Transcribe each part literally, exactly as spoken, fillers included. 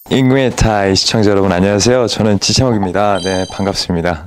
인구의 타이 시청자 여러분 안녕하세요. 저는 지창욱입니다. 네, 반갑습니다.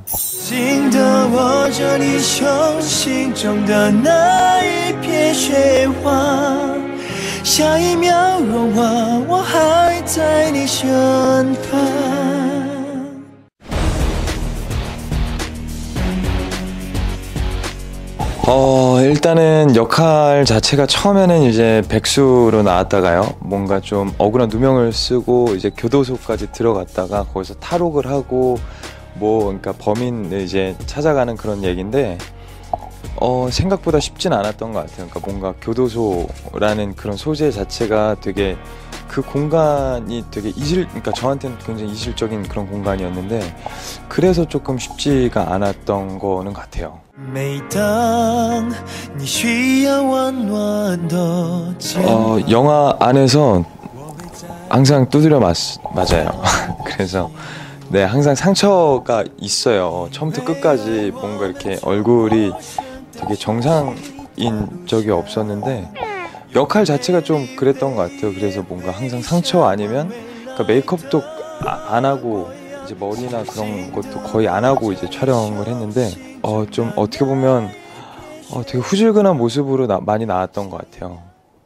어 일단은 역할 자체가 처음에는 이제 백수로 나왔다가요, 뭔가 좀 억울한 누명을 쓰고 이제 교도소까지 들어갔다가 거기서 탈옥을 하고 뭐 그러니까 범인을 이제 찾아가는 그런 얘기인데 어 생각보다 쉽진 않았던 것 같아요. 그러니까 뭔가 교도소라는 그런 소재 자체가 되게 그 공간이 되게 이질, 그러니까 저한테는 굉장히 이질적인 그런 공간이었는데 그래서 조금 쉽지가 않았던 거는 같아요. 어, 영화 안에서 항상 두드려 맞, 맞아요. 그래서 네, 항상 상처가 있어요. 처음부터 끝까지 뭔가 이렇게 얼굴이 되게 정상인 적이 없었는데 역할 자체가 좀 그랬던 것 같아요. 그래서 뭔가 항상 상처 아니면 그러니까 메이크업도 아, 안 하고 이제 머리나 그런 것도 거의 안 하고 이제 촬영을 했는데 어, 좀 어떻게 보면 어, 되게 후줄근한 모습으로 나, 많이 나왔던 것 같아요.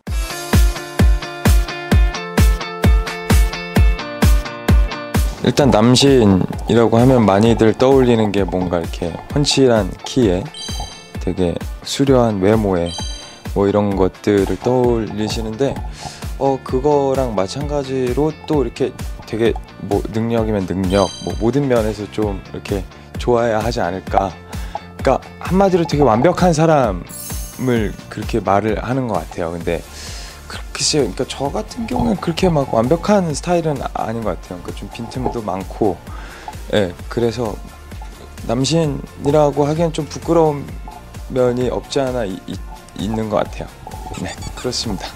일단 남신이라고 하면 많이들 떠올리는 게 뭔가 이렇게 훤칠한 키에 되게 수려한 외모에 뭐 이런 것들을 떠올리시는데 어 그거랑 마찬가지로 또 이렇게 되게 뭐 능력이면 능력 뭐 모든 면에서 좀 이렇게 좋아야 하지 않을까. 그러니까 한마디로 되게 완벽한 사람을 그렇게 말을 하는 것 같아요. 근데 글쎄요, 그러니까 저 같은 경우는 그렇게 막 완벽한 스타일은 아닌 것 같아요. 그러니까 좀 빈틈도 많고, 예, 네, 그래서 남신이라고 하기엔 좀 부끄러운 면이 없지 않아 이, 이, 있는 것 같아요. 네, 그렇습니다.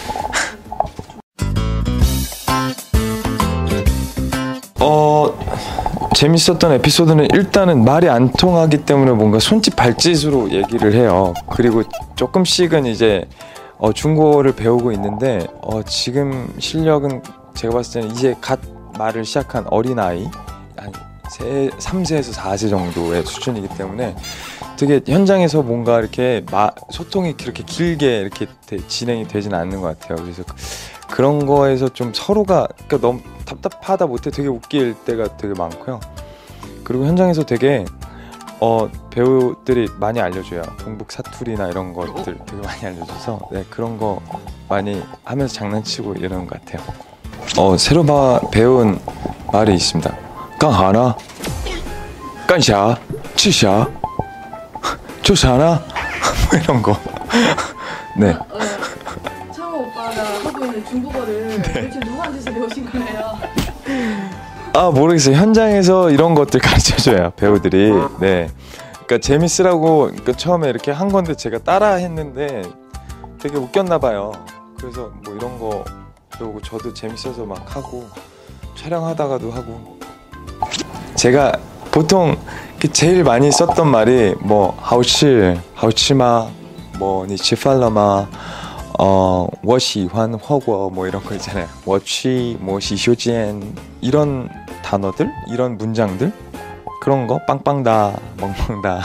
어 재밌었던 에피소드는 일단은 말이 안 통하기 때문에 뭔가 손짓 발짓으로 얘기를 해요. 그리고 조금씩은 이제 어, 중국어를 배우고 있는데 어, 지금 실력은 제가 봤을 때는 이제 갓 말을 시작한 어린아이 한 삼 세에서 사 세 정도의 수준이기 때문에 되게 현장에서 뭔가 이렇게 마, 소통이 그렇게 길게 이렇게 되, 진행이 되진 않는 것 같아요. 그래서 그, 그런 거에서 좀 서로가 그러니까 너무 답답하다 못해 되게 웃길 때가 되게 많고요. 그리고 현장에서 되게 어, 배우들이 많이 알려줘요. 동북 사투리나 이런 것들 되게 많이 알려줘서 네, 그런 거 많이 하면서 장난치고 이러는 것 같아요. 어, 새로 봐, 배운 말이 있습니다. 깡하나? 깐샤? 치샤? 조샤나? 뭐 이런 거. 네. 어, 어, 창호 오빠가 하고 있는 중국어를 네. 도대체 누구한테서 배우신 거예요? 아 모르겠어요. 현장에서 이런 것들 가르쳐줘요, 배우들이. 네. 그러니까 재밌으라고 그러니까 처음에 이렇게 한 건데 제가 따라 했는데 되게 웃겼나 봐요. 그래서 뭐 이런 거 배우고 저도 재밌어서 막 하고 촬영하다가도 하고. 제가 보통 제일 많이 썼던 말이 뭐 하우치, 하우치마, 뭐 니치팔라마, 어, 我喜欢火锅 뭐 이런 거 있잖아요. 我去뭐 시쇼지엔 이런 단어들, 이런 문장들 그런 거 빵빵다, 멍멍다.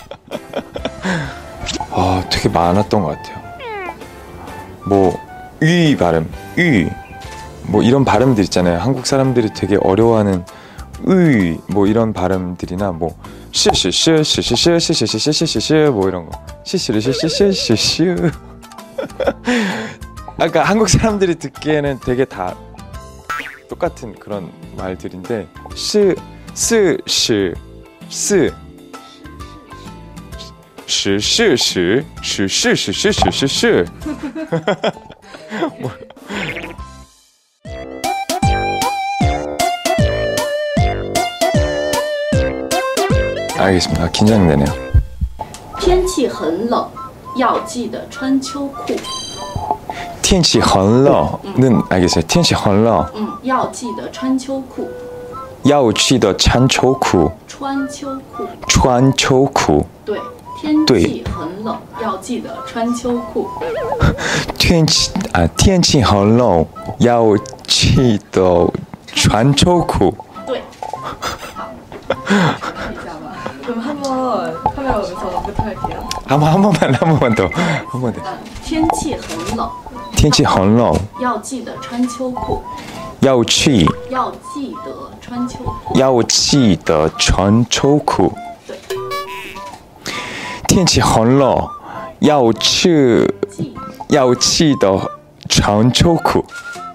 아, 되게 많았던 것 같아요. 뭐 위 발음, 위, 뭐 이런 발음들 있잖아요. 한국 사람들이 되게 어려워하는 의, 뭐 이런 발음들이나 뭐 시시시시시시시시시시시 뭐 이런 거 시시시시시시시. 아까 한국 사람들이 듣기에는 되게 다 똑같은 그런 말들인데 시, 스, 시, 스, 시, 시, 시, 시, 시, 시, 시, 시, 시, 시. 알겠습니다. 긴장되네요. 天气很冷要记得穿秋裤天气很冷는 알겠어요. 天气很冷嗯要记得穿秋裤要记得穿秋裤穿秋裤穿秋裤对天气很冷要记得穿秋裤天气啊天气很冷要记得传抽苦对。好，看一下吧。 그럼 한번 카메라 보면서 부탁할게요. 한번 한 번만 한 번만 더. 한 번 더. 天气很冷， 天气很冷要记得穿秋裤。 要去要记得穿秋裤。 要记得穿秋裤对。 天气很冷要去要记得穿秋裤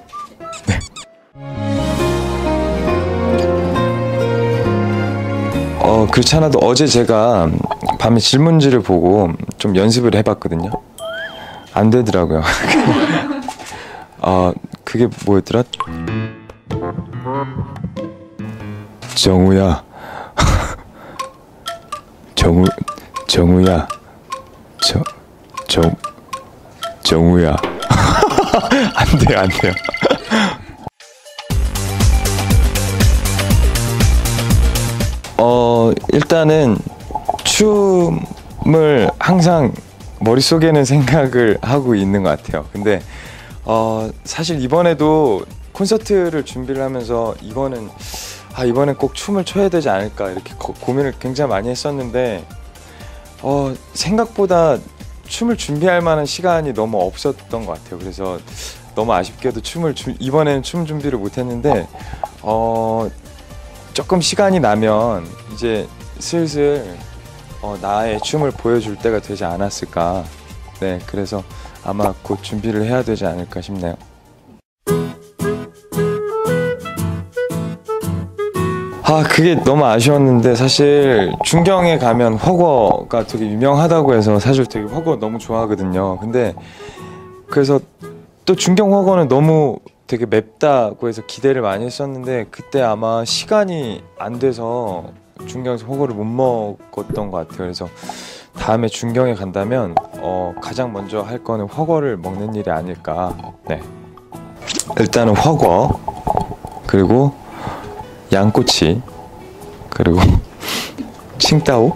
어, 그렇지 않아도 어제 제가 밤에 질문지를 보고 좀 연습을 해봤거든요. 안 되더라고요. 어, 그게 뭐였더라? 정우야. 정우, 정우야. 정, 정, 정우야. 안 돼요, 안 돼요. 어, 일단은 춤을 항상 머릿속에는 생각을 하고 있는 것 같아요. 근데 어, 사실 이번에도 콘서트를 준비를 하면서 이거는 아, 이번엔 꼭 춤을 춰야 되지 않을까 이렇게 고, 고민을 굉장히 많이 했었는데 어, 생각보다 춤을 준비할 만한 시간이 너무 없었던 것 같아요. 그래서 너무 아쉽게도 춤을 주, 이번에는 춤 준비를 못했는데 어, 조금 시간이 나면 이제 슬슬 어, 나의 춤을 보여줄 때가 되지 않았을까. 네, 그래서 아마 곧 준비를 해야 되지 않을까 싶네요. 아, 그게 너무 아쉬웠는데 사실 중경에 가면 훠궈가 되게 유명하다고 해서 사실 되게 훠궈 너무 좋아하거든요. 근데 그래서 또 중경 훠궈는 너무 되게 맵다고 해서 기대를 많이 했었는데 그때 아마 시간이 안 돼서 중경에서 훠궈를 못 먹었던 것 같아요. 그래서 다음에 중경에 간다면 어, 가장 먼저 할 거는 훠궈를 먹는 일이 아닐까. 네. 일단은 훠궈 그리고 양꼬치 그리고 칭따오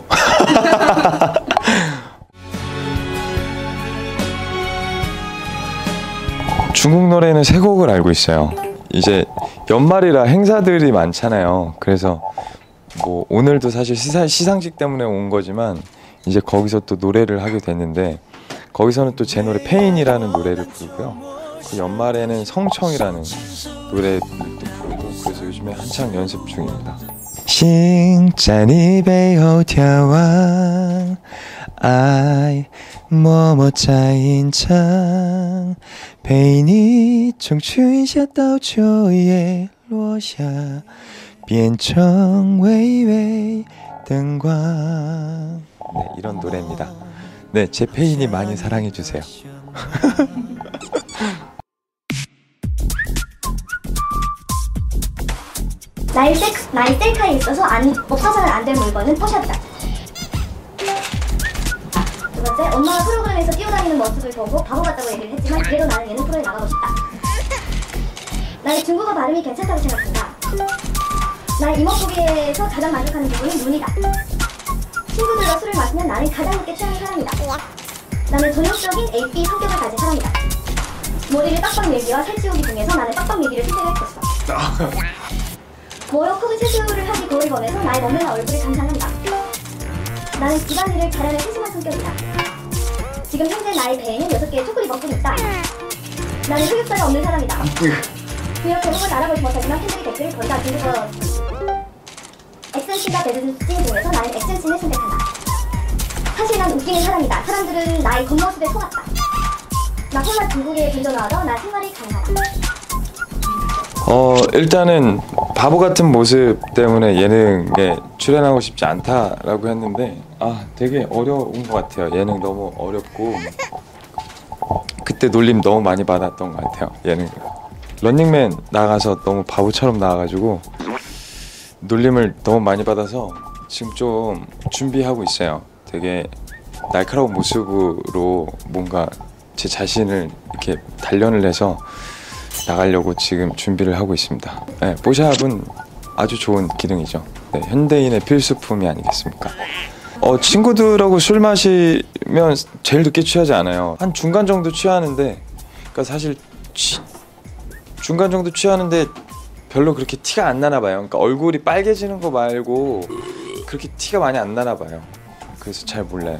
중국 노래는 세 곡을 알고 있어요. 이제 연말이라 행사들이 많잖아요. 그래서 뭐 오늘도 사실 시사, 시상식 때문에 온 거지만 이제 거기서 또 노래를 하게 됐는데 거기서는 또 제 노래 페인이라는 노래를 부르고요. 그 연말에는 성청이라는 노래를 또 부르고 그래서 요즘에 한창 연습 중입니다. 心在你背后眺望爱默默在吟唱陪你从春夏到秋叶落下变成微微灯光 네, 이런 노래입니다. 네, 제 페인이 많이 사랑해 주세요. 나의, 셀, 나의 셀카에 있어서 안, 없어서는 안 될 물건은 포샵이다. 두 번째, 엄마가 프로그램에서 뛰어다니는 모습을 보고 바보 같다고 얘기를 했지만 그래도 나는 예능 프로에 나가고 싶다. 나의 중국어 발음이 괜찮다고 생각한다. 나의 이목구비에서 가장 만족하는 부분은 눈이다. 친구들과 술을 마시면 나는 가장 늦게 취하는 사람이다. 나는 전형적인 에이비 성격을 가진 사람이다. 머리를 빡빡 밀기와 살찌우기 중에서 나는 빡빡 밀기를 선택할 것이다. 모욕 혹은 실수를 하기 거울 보면서 나의 몸매나 얼굴을 감상한다. 나는 집안일을 잘하는 세심한 성격이다. 지금 현재 나의 배에는 여섯 개의 초콜릿 먹고 있다. 나는 흑역사가 없는 사람이다. 비록 제목을 알아보지 못하지만 팬들이 댓글을 거의 다 중국어 액션씬과 배드씬 중에서 나는 액션씬을 선택한다. 사실 난 웃기는 사람이다. 사람들은 나의 겉모습에 속았다. 나 홀라 중국에 분전하러 나 생활이 가능하다. 어, 일단은 바보 같은 모습 때문에 예능에 출연하고 싶지 않다라고 했는데 아, 되게 어려운 것 같아요. 예능 너무 어렵고 그때 놀림 너무 많이 받았던 것 같아요. 예능 런닝맨 나가서 너무 바보처럼 나와가지고 놀림을 너무 많이 받아서 지금 좀 준비하고 있어요. 되게 날카로운 모습으로 뭔가 제 자신을 이렇게 단련을 해서 나가려고 지금 준비를 하고 있습니다. 네, 뽀샵은 아주 좋은 기능이죠. 네, 현대인의 필수품이 아니겠습니까? 어, 친구들하고 술 마시면 제일 늦게 취하지 않아요. 한 중간 정도 취하는데, 그러니까 사실 취, 중간 정도 취하는데 별로 그렇게 티가 안 나나 봐요. 그러니까 얼굴이 빨개지는 거 말고 그렇게 티가 많이 안 나나 봐요. 그래서 잘 몰라요.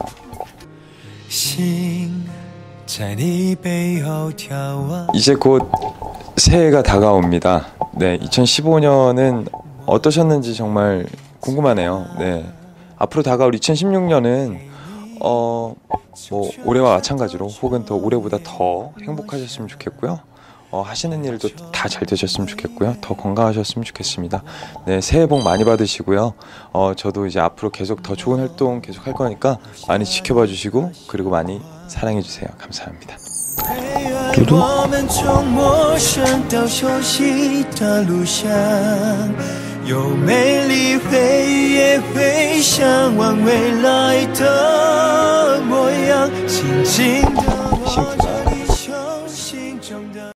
이제 곧 새해가 다가옵니다. 네, 이천십오 년은 어떠셨는지 정말 궁금하네요. 네, 앞으로 다가올 이천십육 년은 어, 뭐 올해와 마찬가지로 혹은 더 올해보다 더 행복하셨으면 좋겠고요. 어, 하시는 일도 다 잘 되셨으면 좋겠고요. 더 건강하셨으면 좋겠습니다. 네, 새해 복 많이 받으시고요. 어, 저도 이제 앞으로 계속 더 좋은 활동 계속 할 거니까 많이 지켜봐 주시고 그리고 많이 사랑해 주세요. 감사합니다. 我们从陌生到熟悉的路上，有美丽回忆，也会向往未来的模样。静静的。